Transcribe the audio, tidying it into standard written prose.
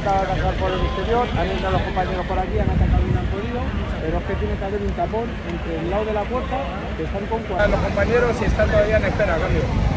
intentado atacar por el exterior, han entrado los compañeros por aquí, han atacado y no han podido, pero es que tiene que haber un tapón entre el lado de la puerta, que están con 40. Los compañeros y están todavía en espera, cambio.